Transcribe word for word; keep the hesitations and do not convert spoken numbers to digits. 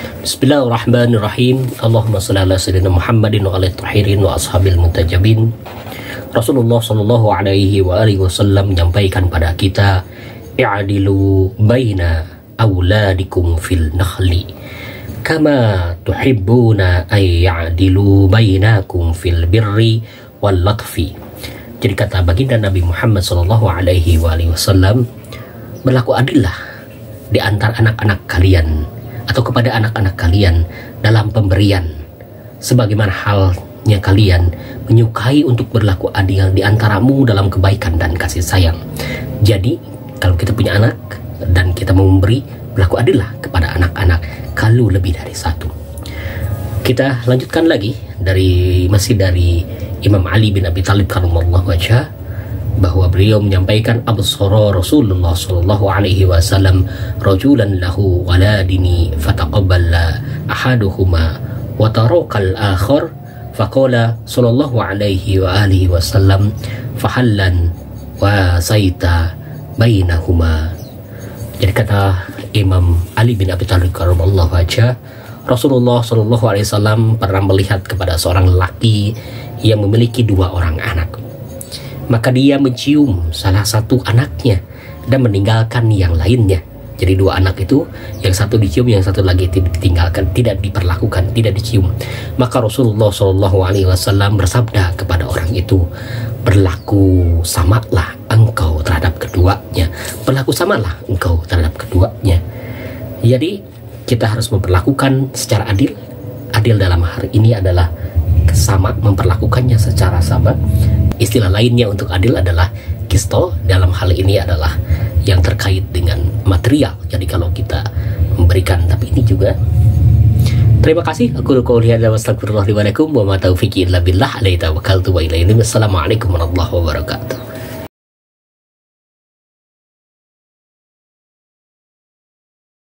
Bismillahirrahmanirrahim. Allahumma shalli ala sayyidina Muhammadin wa alihi tahirin wa ashabil muntajabin. Rasulullah sallallahu alaihi wa alihi wasallam menyampaikan pada kita, i'adilu baina auladikum fil nakhli kama tuhibbuna ay ya'dilu bainakum fil birri wal latfi. Jadi kata baginda Nabi Muhammad sallallahu alaihi wa alihi wasallam, berlaku adillah di antara anak-anak kalian atau kepada anak-anak kalian dalam pemberian, sebagaimana halnya kalian menyukai untuk berlaku adil di antaramu dalam kebaikan dan kasih sayang. Jadi kalau kita punya anak dan kita mau memberi, berlaku adillah kepada anak-anak kalau lebih dari satu. Kita lanjutkan lagi dari masih dari Imam Ali bin Abi Thalib karramallahu wajhah, bahwa beliau menyampaikan, absara Rasulullah sallallahu alaihi wasallam rajulan lahu waladini fataqabbala ahaduhuma wa tarakal akhar faqala sallallahu alaihi wa alihi wasallam fahallan wa saita bainahuma. Jadi kata Imam Ali bin Abi Thalib karramallahu wajhah, Rasulullah sallallahu alaihi wasallam pernah melihat kepada seorang lelaki yang memiliki dua orang anak. Maka dia mencium salah satu anaknya dan meninggalkan yang lainnya. Jadi dua anak itu, yang satu dicium, yang satu lagi ditinggalkan, tidak diperlakukan, tidak dicium. Maka Rasulullah shallallahu alaihi wasallam bersabda kepada orang itu, berlaku samalah engkau terhadap keduanya, berlaku samalah engkau terhadap keduanya. Jadi kita harus memperlakukan secara adil. Adil dalam hari ini adalah sama, memperlakukannya secara sama. Istilah lainnya untuk adil adalah kisto. Dalam hal ini adalah yang terkait dengan material. Jadi kalau kita memberikan, tapi ini juga. Terima kasih. Aku qouli hadza wa astaghfirullah li wa lakum wa ma taufiqi illa billah. Alaihi tawakkaltu wa ilaihi unib. Assalamualaikum warahmatullahi wabarakatuh.